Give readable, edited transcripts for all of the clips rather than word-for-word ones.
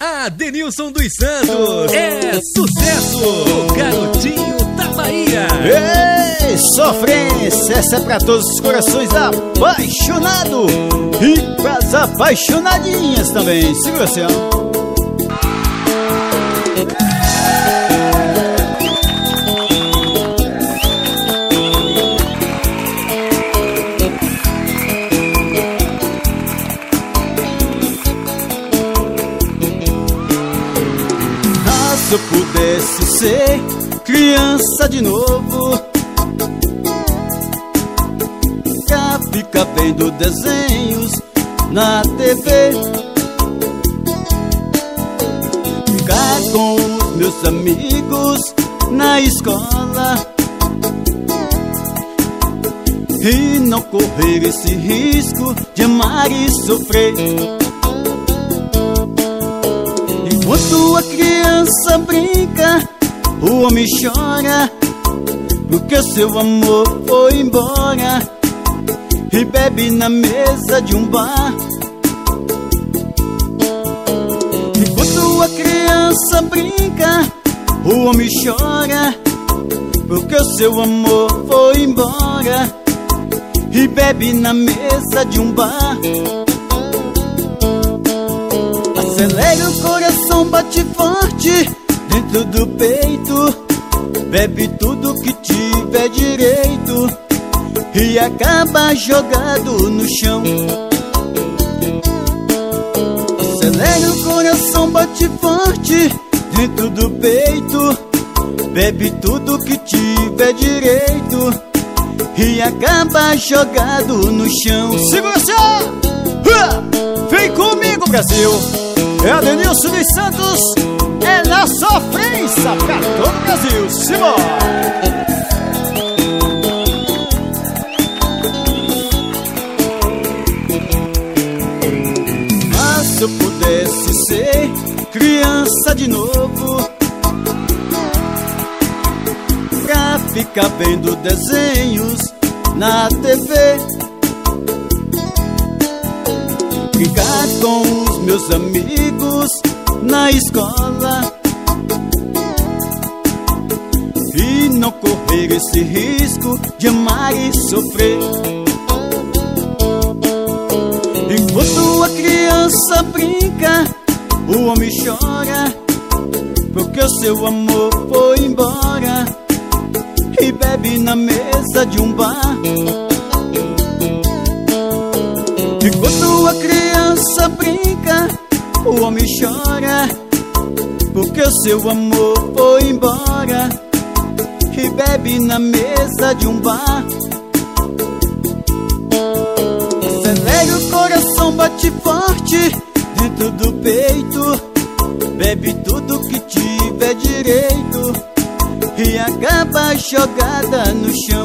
Adenilson dos Santos é sucesso, o garotinho da Bahia. Ei, sofrência, essa é pra todos os corações apaixonados e pras apaixonadinhas também. Segura assim, ó. Se eu pudesse ser criança de novo, pra ficar vendo desenhos na TV, ficar com os meus amigos na escola e não correr esse risco de amar e sofrer. Enquanto a criança brinca, o homem chora, porque seu amor foi embora, e bebe na mesa de um bar. Enquanto a criança brinca, o homem chora, porque seu amor foi embora, e bebe na mesa de um bar. Acelera o coração, bate forte dentro do peito, bebe tudo que tiver direito e acaba jogado no chão. Acelera o coração, bate forte dentro do peito, bebe tudo que tiver direito e acaba jogado no chão. Segura só! Vem comigo, Brasil! É Adenilson dos Santos, é na sofrência pra todo o Brasil. Simbora! Mas se eu pudesse ser criança de novo, pra ficar vendo desenhos na TV, brincar com os meus amigos na escola e não correr esse risco de amar e sofrer. Enquanto a criança brinca, o homem chora, porque o seu amor foi embora, e bebe na mesa de um bar. Enquanto a criança brinca, o homem chora, porque o seu amor foi embora, e bebe na mesa de um bar. Acelera o coração, bate forte dentro do peito, bebe tudo que tiver direito e acaba jogada no chão.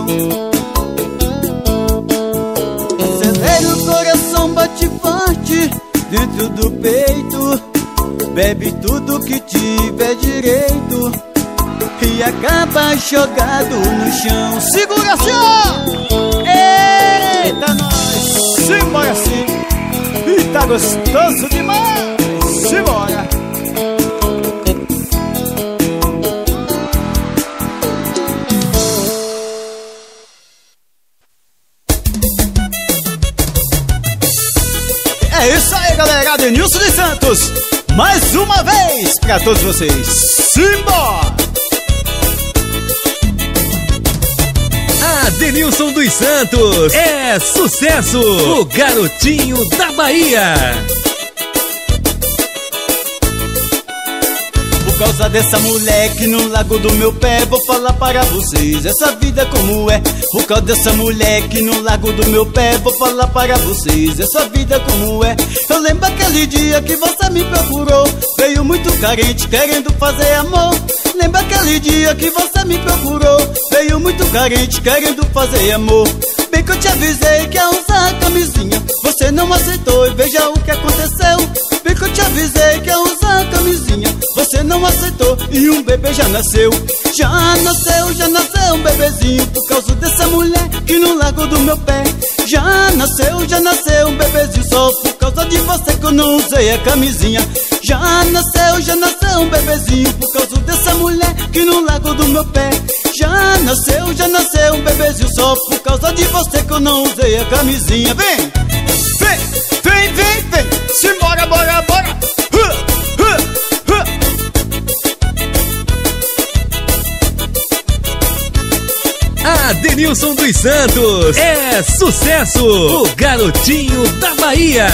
Acelera o coração, bate forte dentro do peito, bebe tudo que tiver direito e acaba jogado no chão. Segura assim, ó! Eita, nós! Simbora assim! E tá gostoso demais! Simbora! É isso aí, galera, Adenilson dos Santos, mais uma vez pra todos vocês. Simbora! Adenilson dos Santos é sucesso, o garotinho da Bahia. Por causa dessa mulher que no lago do meu pé, vou falar para vocês essa vida como é. Por causa dessa mulher que no lago do meu pé, vou falar para vocês essa vida como é. Eu lembro aquele dia que você me procurou, veio muito carente querendo fazer amor. Lembra aquele dia que você me procurou, veio muito carente querendo fazer amor. Bem que eu te avisei que ia usar a camisinha, você não aceitou e veja o que aconteceu. Bem que eu te avisei que ia usar a camisinha, você não aceitou e um bebê já nasceu. Já nasceu um bebezinho por causa dessa mulher que no lago do meu pé. Já nasceu um bebezinho só por causa de você que eu não usei a camisinha. Já nasceu um bebezinho por causa dessa mulher que no largo do meu pé. Já nasceu um bebezinho só por causa de você que eu não usei a camisinha. Vem, vem, vem, vem, vem, simbora, bora, bora. Adenilson dos Santos é sucesso, o garotinho da Bahia.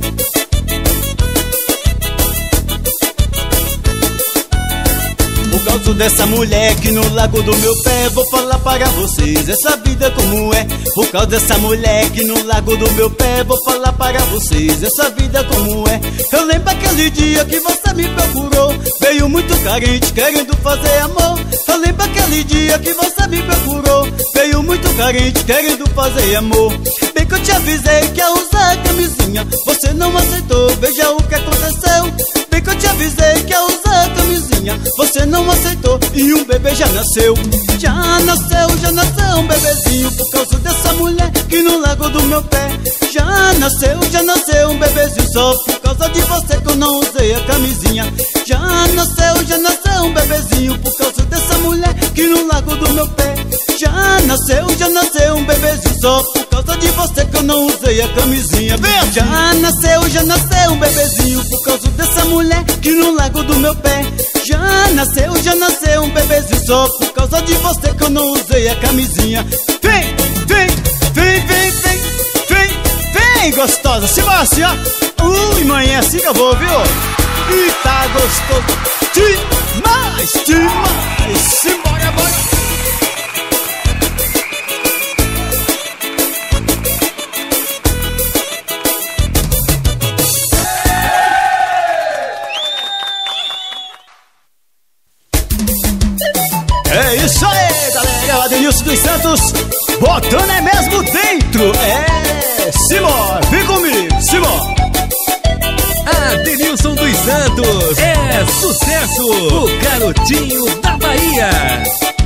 Por causa dessa mulher que no largo do meu pé, vou falar para vocês essa vida como é. Por causa dessa mulher que no largo do meu pé, vou falar para vocês essa vida como é. Eu lembro aquele dia que você me procurou, veio muito carente querendo fazer amor. Eu lembro aquele dia que você me procurou, veio muito carente querendo fazer amor. Bem que eu te avisei que ia usar a camisinha, você não aceitou, veja o que aconteceu. Bem que eu te avisei que ia usar a camisinha, você não aceitou e um bebê já nasceu. Já nasceu um bebezinho por causa dessa mulher que no largo do meu pé. Já nasceu um bebezinho só por causa de você que eu não usei a camisinha. Já nasceu um bebezinho por causa dessa mulher que no largo do meu pé. Já nasceu um bebezinho só por causa de você que eu não usei a camisinha. Vem! Já nasceu um bebezinho por causa dessa mulher que no largo do meu pé. Já nasceu um bebezinho só por causa de você que eu não usei a camisinha. Vem, vem, vem, vem, vem, vem, vem, gostosa, se vai assim, ó. Ui, mãe, é assim que eu vou, viu? E tá gostoso demais, demais. Simbora, bora. É isso aí, galera, o Adenilson dos Santos botando é mesmo dentro. É, Simão, vem comigo, Simão. Adenilson dos Santos é sucesso, o garotinho da Bahia.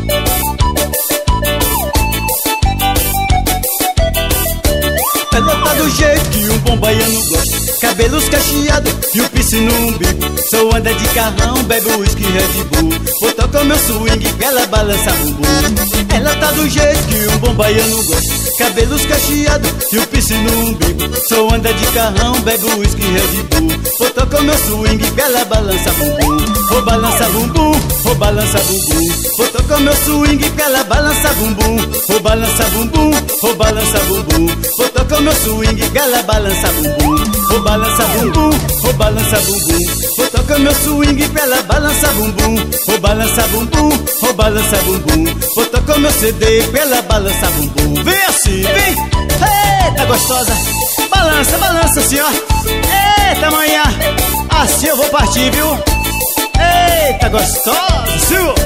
Ela tá do jeito que um bom baiano gosta, cabelos cacheados e o piercing no umbigo. Só anda de carrão, bebe whisky Red Bull. Vou tocar meu swing, ela balança bumbum. Ela tá do jeito que um bom baiano gosta, cabelos cacheados e o piercing no umbigo. Só anda de carrão, bebe whisky Red Bull. Vou tocar meu swing, ela balança bumbum. Vou balança bumbum, vou balança bumbum. Vou tocar meu swing, ela balança bumbum. Vou balança bumbum, vou balança bumbum. Vou tocar meu swing, ela balança bumbum. Vou balança bumbum, vou balança bumbum. Vou tocar meu swing, ela balança bumbum. Vou balança bumbum, vou balança bumbum. Vou tocar meu CD, ela balança bumbum. Vem assim, vem, eita gostosa. Balança, balança assim, ó. Eita manhã, assim eu vou partir, viu? Eita gostosa, senhor.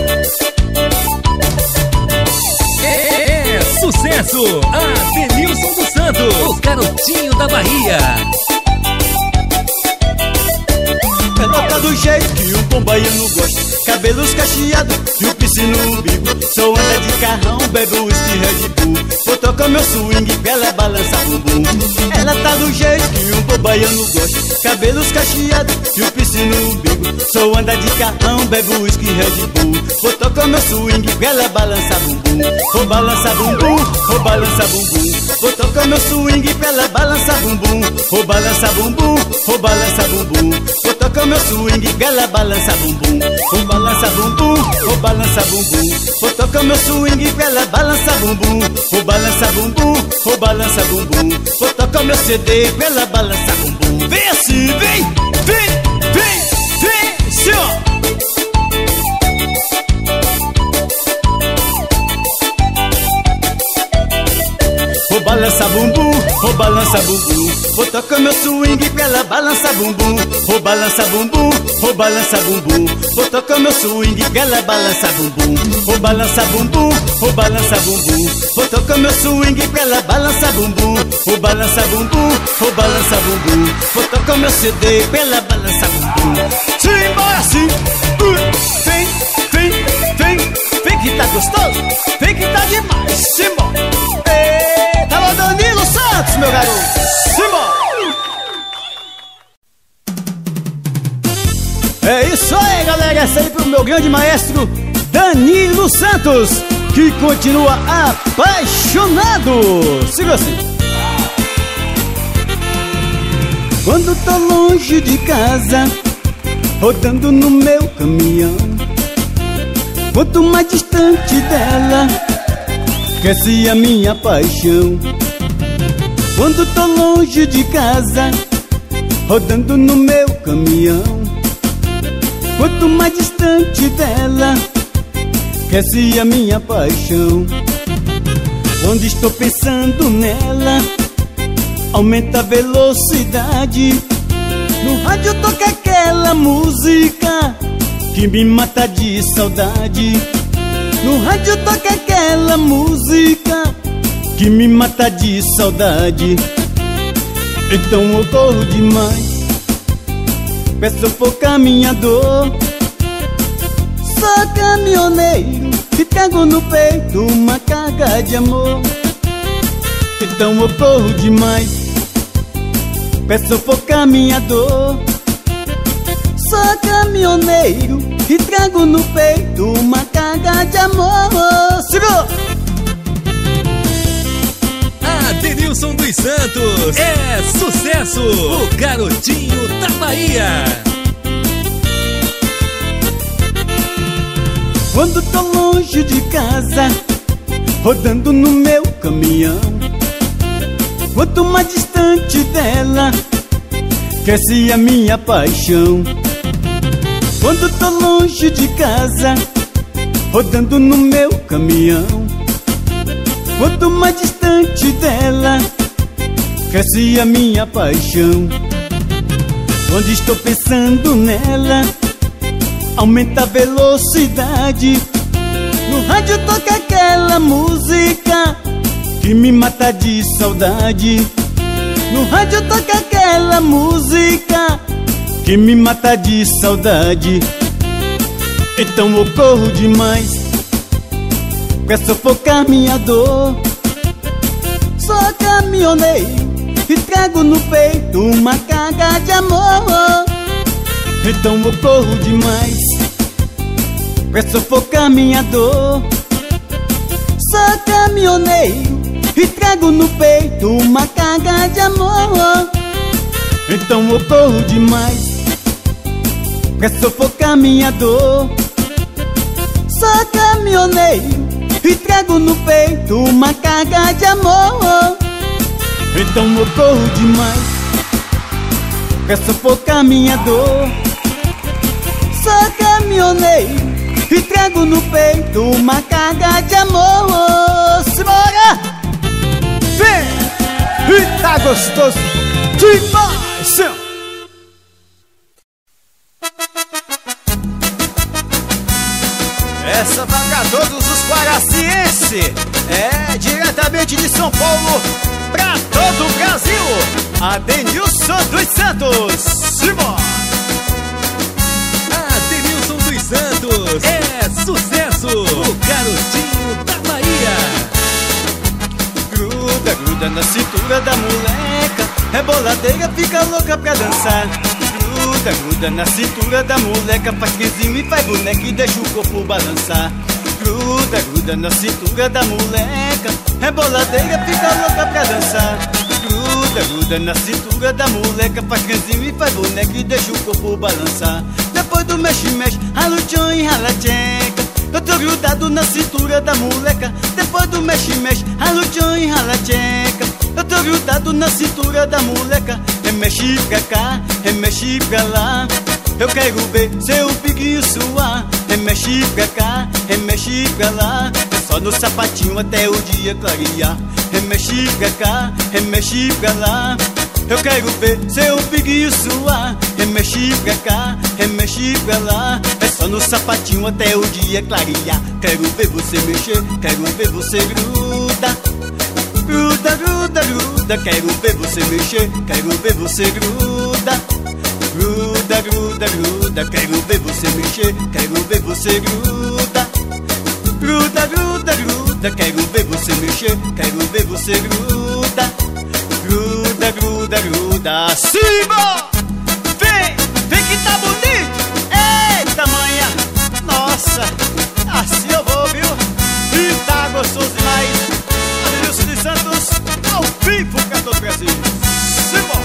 É sucesso, Adenilson dos Santos, o garotinho da Bahia. Ela tá do jeito que um bom baiano gosta, cabelos cacheados e o piercing no umbigo. Só anda de carrão, bebe whisky Red Bull. Vou tocar meu swing, ela balança bumbum. Ela tá do jeito que um bom baiano gosta, cabelos cacheados e o piercing no umbigo. Só anda de carrão, bebe whisky Red Bull. Vou tocar meu swing, ela balança bumbum. Vou balança bumbum, vou balança bumbum. Vou tocar meu swing, ela balança bumbum. Vou balança bumbum, vou balança bumbum. Vou tocar meu swing, ela balança bumbum. Vou balança bumbum, vou balança bumbum. Vou tocar meu swing, ela balança bumbum. Vou balança bumbum, vou balança bumbum. Vou tocar meu CD, ela balança bumbum. Vem assim, vem, vem, vem, vem, senhor. Vou balançar bumbum, vou balançar bumbum. Vou tocar meu swing, ela balança bumbum. Vou balançar bumbum, vou balançar bumbum. Vou tocar meu swing, ela balança bumbum. Vou balançar bumbum, vou balançar bumbum. Vou tocar meu swing, ela balança bumbum. Vou balançar bumbum, vou balançar bumbum. Vou tocar meu CD, ela balança bumbum. Simbora assim, vem, vem, vem, vem que tá gostoso, vem que tá demais. Simbora. Adenilson Santos, meu garoto. Simbora! É isso aí, galera. Essa aí pro meu grande maestro Danilo Santos, que continua apaixonado. Siga assim. Quando tô longe de casa, rodando no meu caminhão, quanto mais distante dela, cresce a minha paixão. Quando tô longe de casa, rodando no meu caminhão, quanto mais distante dela, cresce a minha paixão. Quando estou pensando nela, aumenta a velocidade. No rádio toca aquela música que me mata de saudade. No rádio toca aquela música que me mata de saudade. Então eu corro demais, peço por caminhador. Sou caminhoneiro e trago no peito uma carga de amor. Então eu corro demais, peço por caminhador. Sou caminhoneiro e trago no peito uma carga de amor. Segura! Adenilson dos Santos é sucesso, o garotinho da Bahia. Quando tô longe de casa, rodando no meu caminhão, quanto mais distante dela, cresce a minha paixão. Quando tô longe de casa, rodando no meu caminhão, quanto mais distante dela, cresce a minha paixão. Quando estou pensando nela, aumenta a velocidade. No rádio toca aquela música que me mata de saudade. No rádio toca aquela música que me mata de saudade. Então eu corro demais, peço por caminhador. Sou caminhoneiro e trago no peito uma carga de amor. Então eu corro demais, peço por caminhador. Sou caminhoneiro e trago no peito uma carga de amor. Então eu corro demais, peço por caminhador. Sou caminhoneiro e trago no peito uma carga de amor. Então eu corro demais, peço por caminhador. Sou caminhoneiro e trago no peito uma carga de amor. Simbora! Vem! E tá gostoso demais! Essa vai pra todos os paracienses, é diretamente de São Paulo pra todo o Brasil. Adenilson dos Santos, simbora! Adenilson dos Santos é sucesso, o garotinho da Bahia. Gruda, gruda na cintura da moleca, reboladeira, fica louca pra dançar. Gruda, gruda na cintura da moleca, faz quezinho e faz boneca e deixa o corpo balançar. Gruda, gruda na cintura da moleca, reboladeira, fica louca pra dançar. Gruda, gruda na cintura da moleca, faz quezinho e faz boneca e deixa o corpo balançar. Depois do mexe-mexe, rala o tchon e rala a tcheca. Eu tô grudado na cintura da moleca. Depois do mexe-mexe, rala o tchon e rala a tcheca. Eu tô grudado na cintura da moleca. Remexe pra cá, remexe pra lá. Eu quero ver seu piquinho suar. Remexe pra cá, remexe pra lá. É só no sapatinho até o dia clarear. Remexe pra cá, remexe pra lá. Eu quero ver seu piquinho suar. Remexe pra cá, remexe pra lá. É só no sapatinho até o dia clarear. Quero ver você mexer, quero ver você gruda. Gruda, gruda, gruda. Quero ver você mexer, quero ver você gruda. Gruda, gruda, gruda. Quero ver você mexer, quero ver você gruda. Gruda, gruda, gruda. Quero ver você mexer, quero ver você gruda. gruda. Simba! Vem que tá bonito. Eita manhã, nossa, assim eu vou, viu? E tá gostoso demais. Adenilson dos Santos, ao vivo pra todo o Brasil. Simba!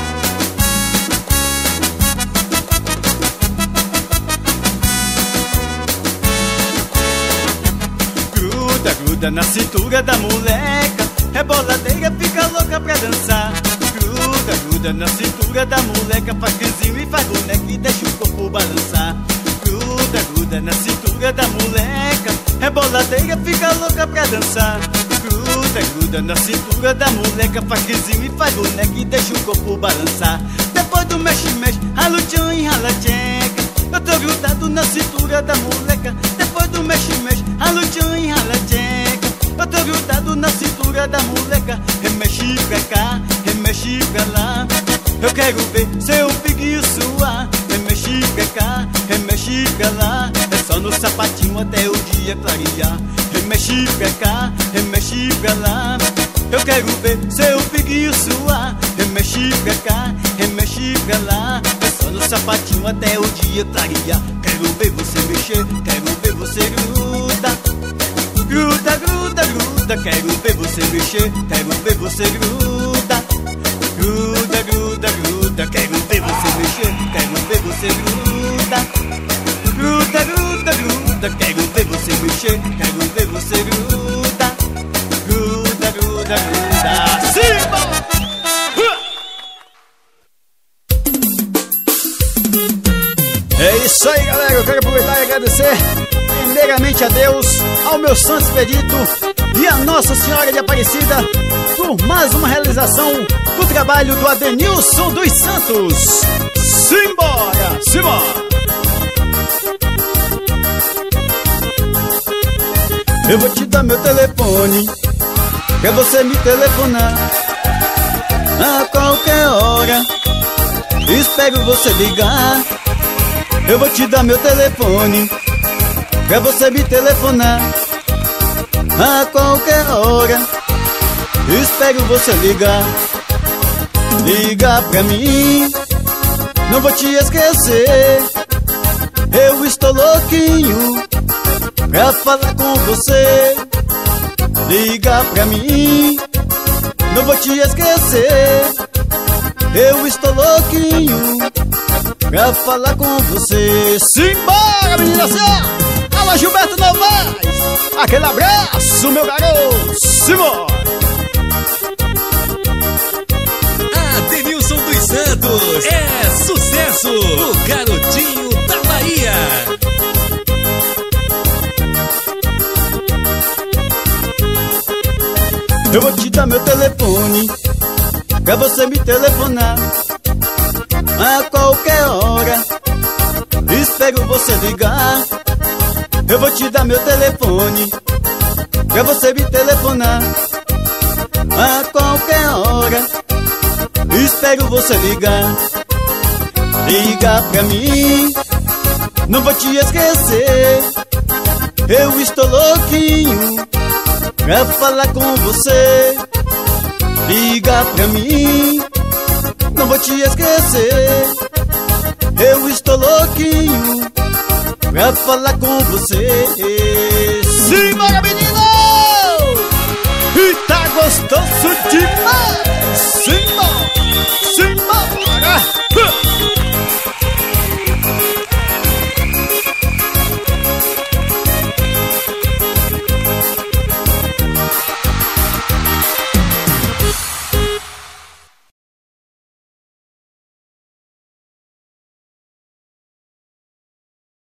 Gruda na cintura da moleca, reboladeira, fica louca pra dançar. Gruda na cintura da moleca, faz canzinho e faz boneca e deixa o corpo balançar. Gruda na cintura da moleca, reboladeira, fica louca pra dançar. Gruda na cintura da moleca, faz canzinho e faz boneca e deixa o corpo balançar. Depois do mexe-mexe, rala o tchan e rala a tcheca. Eu tô grudado na cintura da moleca. Depois do mexe-mexe, rala o tchan e rala a tcheca. Eu tô grudado na cintura da moleca. Remexe pra cá, remexe pra lá. Eu quero ver seu figuinho suar. Remexe pra cá, remexe pra lá. É só no sapatinho até o dia clarear. Remexe pra cá, remexe pra lá. Eu quero ver seu figuinho suar. Remexe pra cá, remexe pra lá. É só no sapatinho até o dia clarear. Quero ver você mexer, quero ver você grudar. Gruda, gruda, gruda, quero ver você mexer, quero ver você grudar. Gruda, gruda, gruda, quero ver você mexer, quero ver você grudar. Gruda, gruda, gruda, quero ver você mexer, quero ver você grudar. Gruda, gruda, gruda, Simba! É isso aí, galera, eu quero aproveitar e agradecer primeiramente a Deus, ao meu Santo Expedito e a Nossa Senhora de Aparecida por mais uma realização do trabalho do Adenilson dos Santos. Simbora, simbora! Eu vou te dar meu telefone pra você me telefonar a qualquer hora. Espero você ligar. Eu vou te dar meu telefone pra você me telefonar a qualquer hora. Espero você ligar. Liga pra mim, não vou te esquecer. Eu estou louquinho pra falar com você. Liga pra mim, não vou te esquecer. Eu estou louquinho pra falar com você. Simbora, menina senhora! Alô, Gilberto Novaes! Aquele abraço, meu garoto! Simbora! Adenilson dos Santos é sucesso! O garotinho da Bahia! Eu vou te dar meu telefone pra você me telefonar a qualquer hora. Espero você ligar. Eu vou te dar meu telefone pra você me telefonar a qualquer hora. Espero você ligar. Liga pra mim, não vou te esquecer. Eu estou louquinho pra falar com você. Liga pra mim, não vou te esquecer. Eu estou louquinho pra falar com você. Simbora, menino! E tá gostoso demais! Sim!